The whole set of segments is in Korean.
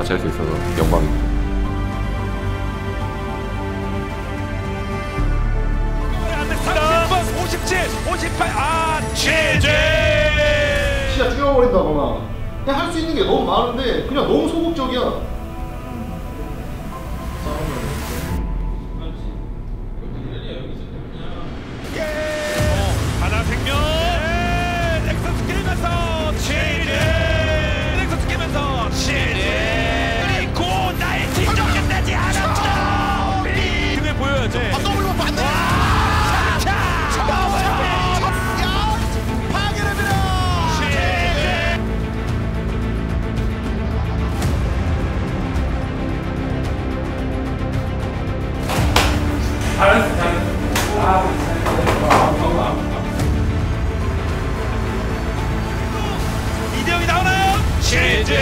같이 할 수 있어서 영광입니다. 안 됐습니다. 57, 58, 취재! 진짜 죽여버린다거나 그냥 할 수 있는 게 너무 많은데 그냥 너무 소극적이야. 하나생명 넥서스 깨면서 취재! 넥서스 깨면서 취재! 그리고 나의 팀도 끝나지 않았다! 등을 보여야지. 더블로 반대. 이대형이 나오나요? 취재!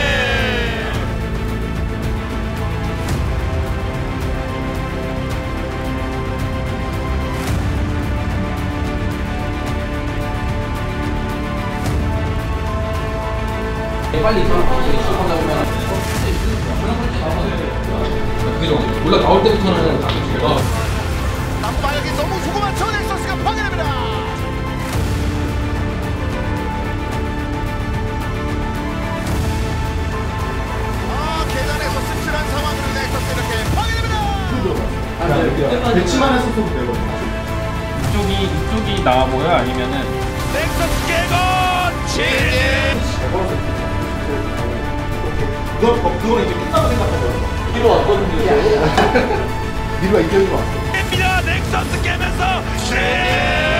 빨리 시작한다 보면 그죠? 원래 나올 때부터는 제가 남방역이 너무 조그만 저 넥서스가 파괴됩니다. 계단에서 씁쓸한 상황으로 넥서스 이렇게 파괴됩니다. 배치만 했었어도 되거든요. 이쪽이 나와 보여? 아니면은 넥서스 깨고 취재! 그건 이제 끝나고 생각한 거예요. 뒤로 왔거든요. 미루가 이겨진 거 같아. 깹니다. 넥서스 깨면서 취재!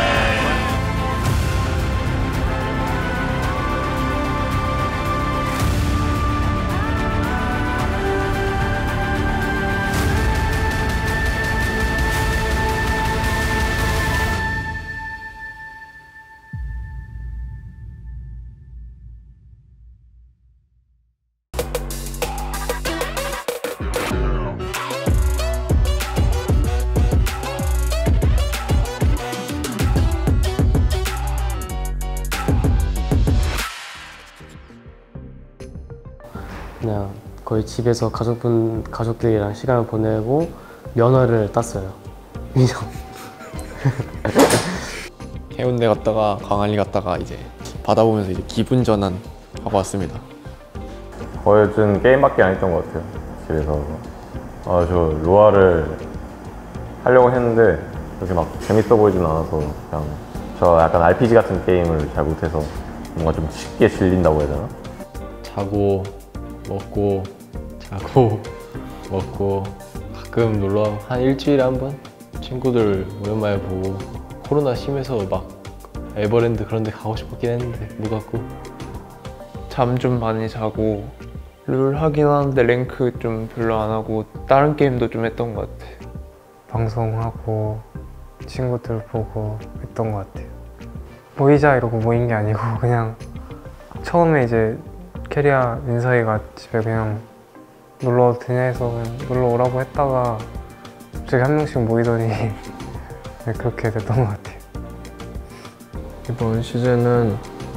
그냥 거의 집에서 가족들이랑 시간을 보내고 면허를 땄어요. 2년. 해운대 갔다가 광안리 갔다가 이제 바다 보면서 이제 기분 전환 하고 왔습니다. 요즘 게임밖에 안 했던 것 같아요. 집에서. 저 로아를 하려고 했는데 그렇게 막 재밌어 보이진 않아서 그냥 저 약간 RPG 같은 게임을 잘 못해서 뭔가 좀 쉽게 질린다고 해야 되나? 자고 먹고 자고 먹고 가끔 놀러 한 일주일에 한 번 친구들 오랜만에 보고 코로나 심해서 막 에버랜드 그런 데 가고 싶었긴 했는데 못 갔고 잠 좀 많이 자고 룰 하긴 하는데 랭크 좀 별로 안 하고 다른 게임도 좀 했던 것 같아. 방송하고 친구들 보고 했던 것 같아요. 모이자 이러고 모인 게 아니고 그냥 처음에 이제 캐리아 민서이가 집에 그냥 놀러 와도 되냐 해서 그냥 놀러 오라고 했다가 갑자기 한 명씩 모이더니 네, 그렇게 됐던 것 같아요. 이번 시즌은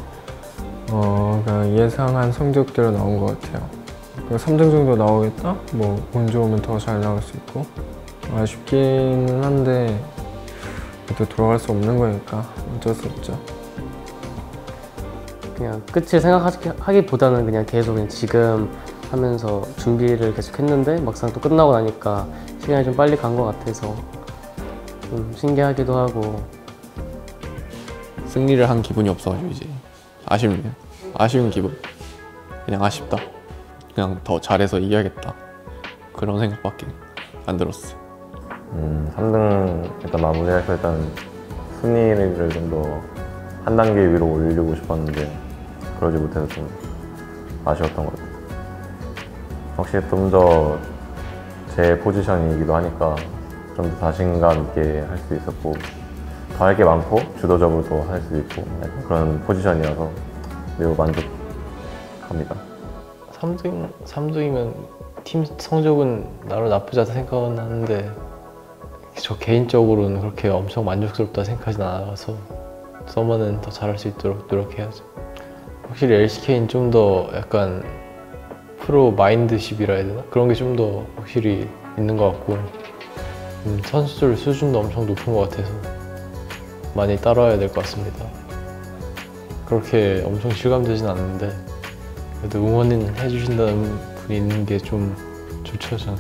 그냥 예상한 성적대로 나온 것 같아요. 3등 정도 나오겠다? 뭐 운 좋으면 더 잘 나올 수 있고 아쉽기는 한데 그래도 돌아갈 수 없는 거니까 어쩔 수 없죠. 그냥 끝을 생각하기보다는 그냥 계속 그냥 지금 하면서 준비를 계속 했는데 막상 또 끝나고 나니까 시간이 좀 빨리 간 것 같아서 좀 신기하기도 하고. 승리를 한 기분이 없어가지고 이제 아쉽네요. 아쉬운 기분. 그냥 아쉽다. 그냥 더 잘해서 이겨야겠다. 그런 생각밖에 안 들었어요. 3등 일단 마무리해서 일단 순위를 좀 더 한 단계 위로 올리고 싶었는데 그러지 못해서 좀 아쉬웠던 것 같아요. 확실히 좀 더 제 포지션이기도 하니까 좀 더 자신감 있게 할 수 있었고 더 할 게 많고 주도적으로도 할 수 있고 약간 그런 포지션이어서 매우 만족합니다. 3등이면 팀 성적은 나름 나쁘지 않다 생각은 하는데 저 개인적으로는 그렇게 엄청 만족스럽다 생각하진 않아서 서머는 더 잘할 수 있도록 노력해야죠. 확실히 LCK는 좀 더 약간 프로 마인드십이라 해야 되나? 그런 게 좀 더 확실히 있는 것 같고 선수들 수준도 엄청 높은 것 같아서 많이 따라와야 될 것 같습니다. 그렇게 엄청 실감되진 않는데 그래도 응원해 주신다는 분이 있는 게 좀 좋죠, 저는.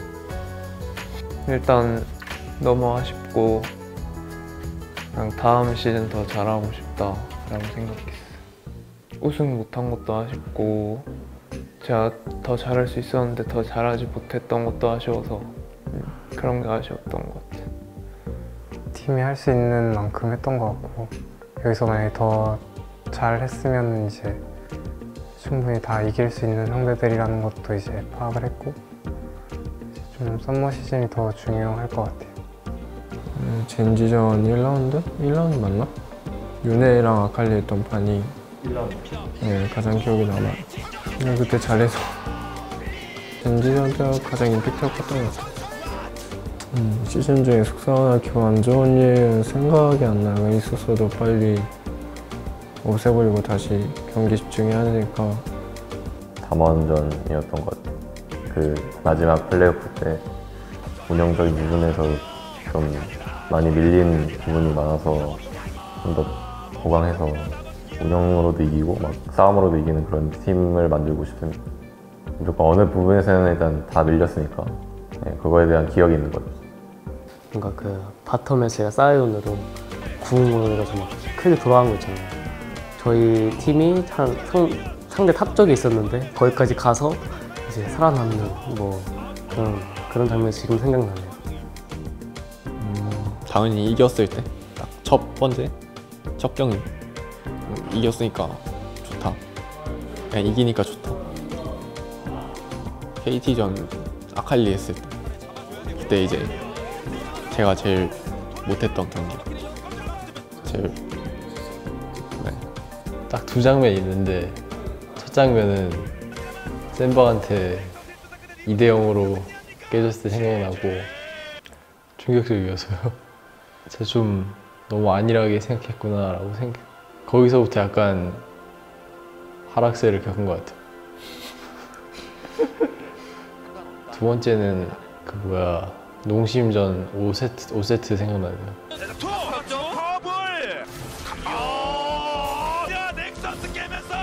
일단 너무 아쉽고 그냥 다음 시즌 더 잘하고 싶다라고 생각했어요. 우승 못한 것도 아쉽고 제가 더 잘할 수 있었는데 더 잘하지 못했던 것도 아쉬워서 그런 게 아쉬웠던 것 같아요. 팀이 할 수 있는 만큼 했던 것 같고 여기서 만약에 더 잘했으면 이제 충분히 다 이길 수 있는 상대들이라는 것도 이제 파악을 했고 좀 썸머 시즌이 더 중요할 것 같아요. 젠지전 1라운드? 1라운드 맞나? 윤혜랑 아칼리 했던 판이 1라운드. 네, 가장 기억에 남아요. 그때 잘해서 젠지전 때가 가장 임팩트가 컸던 것 같아요. 시즌 중에 속상하나 기분 안 좋은 일 생각이 안 나요. 있었어도 빨리 없애버리고 다시 경기 집중해야 되니까. 담원전이었던 것 같아요. 그 마지막 플레이오프 때 운영적인 부분에서 좀 많이 밀린 부분이 많아서 좀 더 보강해서 운영으로도 이기고 막 싸움으로도 이기는 그런 팀을 만들고 싶습니다. 무조건 어느 부분에서는 일단 다 밀렸으니까 그거에 대한 기억이 있는 거죠. 뭔가 그 바텀에서 제가 사이온으로 궁으로 해가지고 막 크게 돌아간 거 있잖아요. 저희 팀이 한 상대 탑 쪽에 있었는데 거기까지 가서 이제 살아남는 뭐 그런 장면이 지금 생각나네요. 당연히 이겼을 때 딱 첫 번째 첫 경기 이겼으니까 좋다. 그냥 이기니까 좋다. KT전 아칼리 했을 때 그때 이제 제가 제일 못했던 경기. 제일 딱 두 장면이 있는데 첫 장면은 센박한테 2대 0으로 깨졌을 때 생각나고 충격적이어서요. 제가 좀 너무 안일하게 생각했구나 라고 거기서부터 약간 하락세를 겪은 것 같아요. 두 번째는 그 농심전 5세트 생각나네요. 커블. 야, 넥서스 깨면서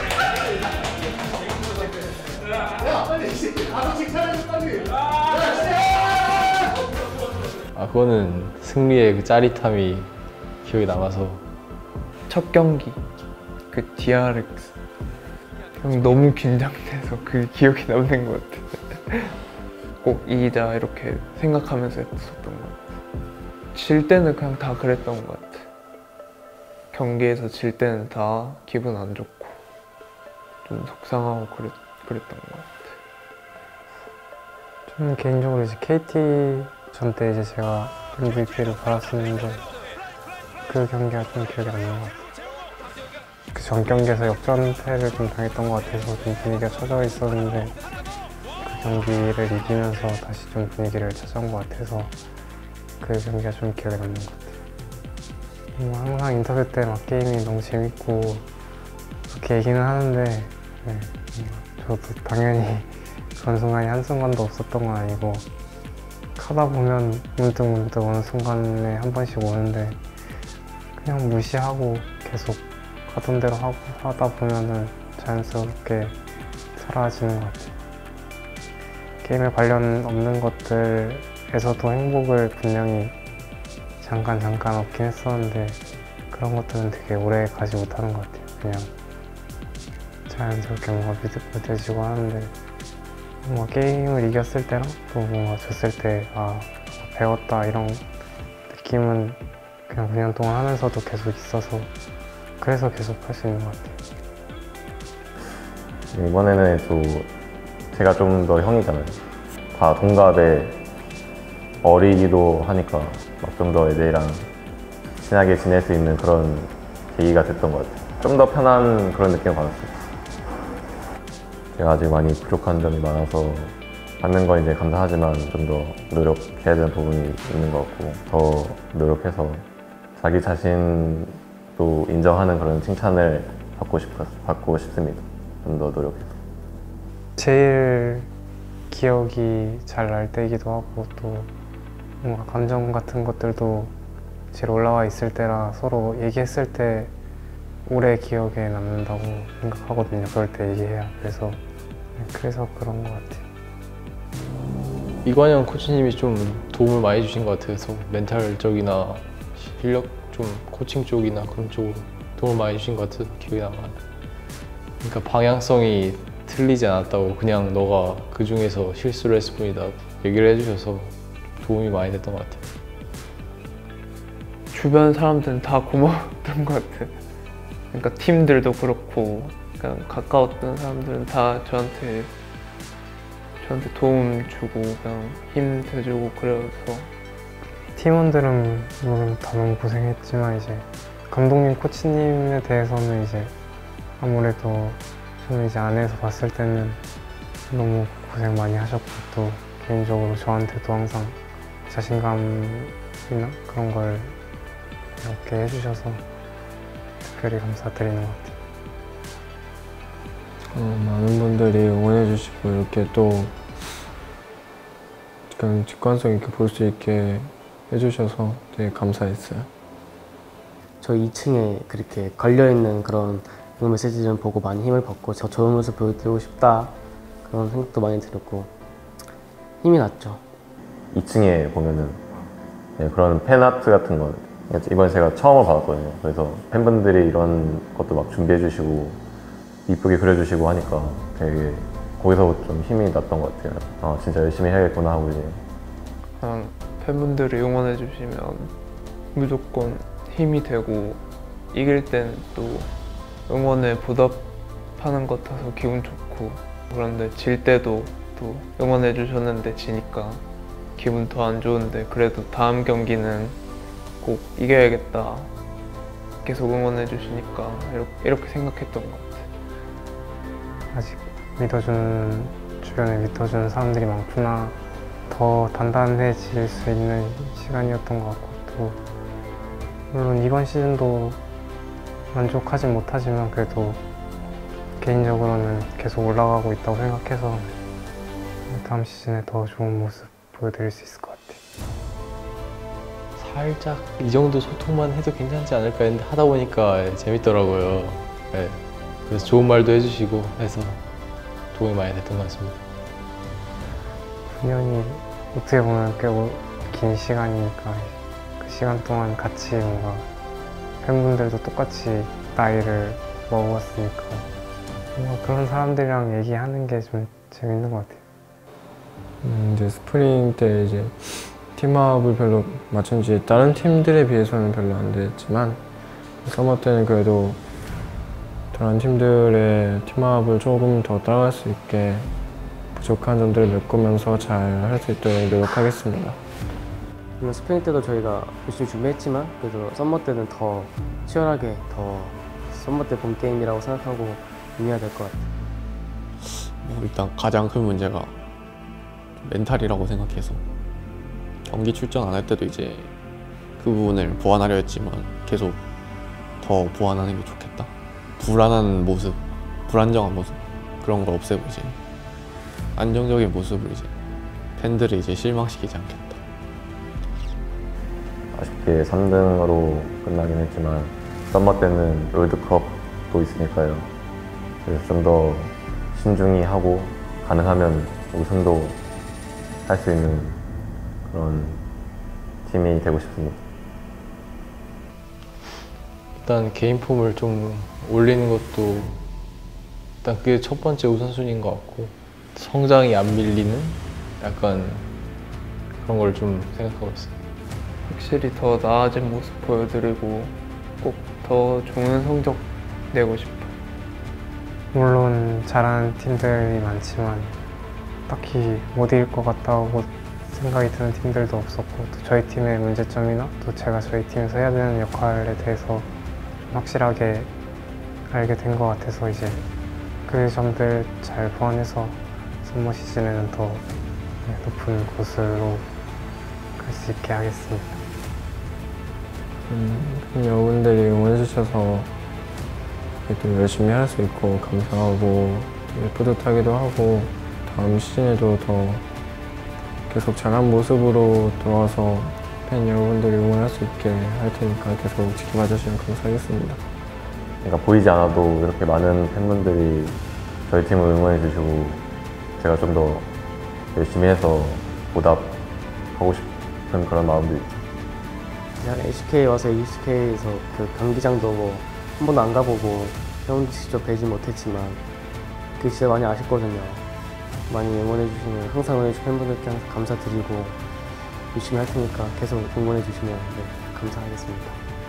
그거는 승리의 그 짜릿함이 기억에 남아서. 첫 경기 그 DRX 너무 긴장돼서 그 기억이 남는 것 같아요. 꼭 이기자 이렇게 생각하면서 했었던 것 같아요. 질 때는 그냥 다 그랬던 것 같아요. 경기에서 질 때는 다 기분 안 좋고 좀 속상하고 그랬던 것 같아요. 저는 개인적으로 이제 KT 전 때 이제 제가 MVP를 받았었는데 그 경기가 좀 기억에 남는 것 같아요. 그 전 경기에서 역전패를 좀 당했던 것 같아서 좀 분위기가 처져 있었는데 그 경기를 이기면서 다시 좀 분위기를 찾아온 것 같아서 그 경기가 좀 기억에 남는 것 같아요. 항상 인터뷰 때 막 게임이 너무 재밌고 그렇게 얘기는 하는데 저도 당연히 그런 순간이 한순간도 없었던 건 아니고 하다 보면 문득 어느 순간에 한 번씩 오는데 그냥 무시하고 계속 하던 대로 하다 보면은 자연스럽게 사라지는 것 같아요. 게임에 관련 없는 것들에서도 행복을 분명히 잠깐 얻긴 했었는데 그런 것들은 되게 오래 가지 못하는 것 같아요. 그냥 자연스럽게 뭔가 믿어지고 하는데 뭔가 게임을 이겼을 때랑 또 뭔가 졌을 때 배웠다 이런 느낌은 그냥 9년 동안 하면서도 계속 있어서 그래서 계속 할 수 있는 것 같아요. 이번에는 또 제가 좀 더 형이잖아요. 다 동갑에 어리기도 하니까 좀 더 애들이랑 친하게 지낼 수 있는 그런 계기가 됐던 것 같아요. 좀 더 편한 그런 느낌을 받았어요. 제가 아직 많이 부족한 점이 많아서 받는 건 이제 감사하지만 좀 더 노력해야 되는 부분이 있는 것 같고 더 노력해서 자기 자신도 인정하는 그런 칭찬을 받고 싶습니다. 좀 더 노력해서. 제일 기억이 잘 날 때이기도 하고 또 뭔가 감정 같은 것들도 제일 올라와 있을 때라 서로 얘기했을 때 오래 기억에 남는다고 생각하거든요. 그럴 때 얘기해야. 그래서 그런 것 같아요. 이관영 코치님이 좀 도움을 많이 주신 것 같아서 멘탈적이나 실력 좀 코칭 쪽이나 그런 쪽으로 도움을 많이 주신 것 같아서 기억이 남아요. 그러니까 방향성이 틀리지 않았다고 그냥 너가 그 중에서 실수를 했을 뿐이다 얘기를 해주셔서 도움이 많이 됐던 것 같아요. 주변 사람들은 다 고마웠던 것 같아요. 그러니까 팀들도 그렇고 그냥 가까웠던 사람들은 다 저한테 도움 주고 그냥 힘 돼주고 그래서 팀원들은 물론 다 너무 고생했지만 이제 감독님, 코치님에 대해서는 이제 아무래도 저는 이제 안에서 봤을 때는 너무 고생 많이 하셨고 또 개인적으로 저한테도 항상 자신감이나 그런 걸 이렇게 해주셔서 특별히 감사드리는 것 같아요. 많은 분들이 응원해주시고 이렇게 또 그냥 직관성 있게 볼 수 있게 해주셔서 되게 감사했어요. 저 2층에 그렇게 걸려있는 그런 메시지를 보고 많이 힘을 받고 저 좋은 모습 보여드리고 싶다 그런 생각도 많이 들었고 힘이 났죠. 2층에 보면은 그런 팬아트 같은 거 이번에 제가 처음으로 받았거든요. 그래서 팬분들이 이런 것도 막 준비해 주시고 이쁘게 그려주시고 하니까 되게 거기서 좀 힘이 났던 것 같아요. 아 진짜 열심히 해야겠구나 하고 이제 그냥 팬분들이 응원해 주시면 무조건 힘이 되고 이길 땐 또 응원에 보답하는 것 같아서 기분 좋고 그런데 질 때도 또 응원해 주셨는데 지니까 기분 더 안 좋은데 그래도 다음 경기는 꼭 이겨야겠다 계속 응원해 주시니까 이렇게 생각했던 것 같아요. 아직 주변에 믿어주는 사람들이 많구나. 더 단단해질 수 있는 시간이었던 것 같고 또 물론 이번 시즌도 만족하진 못하지만 그래도 개인적으로는 계속 올라가고 있다고 생각해서 다음 시즌에 더 좋은 모습 보여드릴 수 있을 것 같아요. 살짝 이 정도 소통만 해도 괜찮지 않을까 했는데 하다 보니까 재밌더라고요. 네. 그래서 좋은 말도 해주시고 해서 도움이 많이 됐던 것 같습니다. 9년이 어떻게 보면 꽤 긴 시간이니까 그 시간 동안 같이 뭔가 팬분들도 똑같이 나이를 먹었으니까 뭔가 그런 사람들이랑 얘기하는 게 좀 재밌는 것 같아요. 이제 스프링 때 이제 팀업을 별로 마찬가지 다른 팀들에 비해서는 별로 안 됐지만 서머 때는 그래도 다른 팀들의 팀업을 조금 더 따라갈 수 있게 부족한 점들을 메꾸면서 잘 할 수 있도록 노력하겠습니다. 물론 스프링 때도 저희가 열심히 준비했지만 그래도 썸머 때는 더 치열하게 더 썸머 때 본 게임이라고 생각하고 임해야 될 것 같아요. 일단 가장 큰 문제가 멘탈이라고 생각해서 경기 출전 안 할 때도 이제 그 부분을 보완하려 했지만 계속 더 보완하는 게 좋겠다. 불안한 모습, 불안정한 모습 그런 걸 없애고 이제 안정적인 모습을 이제 팬들을 이제 실망시키지 않겠다. 아쉽게 3등으로 끝나긴 했지만 썸머 때는 롤드컵도 있으니까요. 그래서 좀 더 신중히 하고 가능하면 우승도 할 수 있는 그런 팀이 되고 싶습니다. 일단 개인 폼을 좀 올리는 것도 일단 그게 첫 번째 우선순위인 것 같고 성장이 안 밀리는 약간 그런 걸 좀 생각하고 있어요. 확실히 더 나아진 모습 보여드리고 꼭 더 좋은 성적 내고 싶어요. 물론 잘하는 팀들이 많지만 딱히 못 이길 것 같다고 생각이 드는 팀들도 없었고 또 저희 팀의 문제점이나 또 제가 저희 팀에서 해야 되는 역할에 대해서 좀 확실하게 알게 된 것 같아서 이제 그 점들 잘 보완해서 썸머 시즌에는 더 높은 곳으로 갈 수 있게 하겠습니다. 여러분들이 응원해주셔서 또 열심히 할 수 있고 감사하고 되게 뿌듯하기도 하고 다음 시즌에도 더 계속 잘한 모습으로 돌아와서 팬 여러분들이 응원할 수 있게 할 테니까 계속 지켜봐 주시면 감사하겠습니다. 그러니까 보이지 않아도 이렇게 많은 팬분들이 저희 팀을 응원해 주시고 제가 좀 더 열심히 해서 보답하고 싶은 그런 마음도 있어요. 그냥 HK 와서 HK에서 그 경기장도 뭐 한 번도 안 가보고 형 직접 뵈지 못했지만 그게 진짜 많이 아쉽거든요. 많이 응원해주시면 항상 응원해주신 팬분들께 항상 감사드리고 열심히 할 테니까 계속 응원해주시면 네, 감사하겠습니다.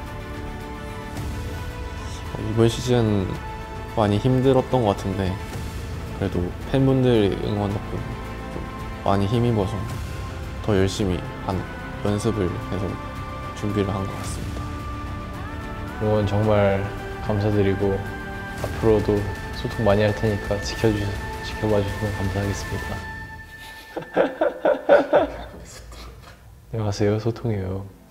이번 시즌 많이 힘들었던 것 같은데 그래도 팬분들의 응원 덕분에 좀 많이 힘입어서 더 열심히 연습을 해서 준비를 한 것 같습니다. 응원 정말 감사드리고 앞으로도 소통 많이 할 테니까 지켜봐 주시면 감사하겠습니다. 안녕하세요, 소통이에요.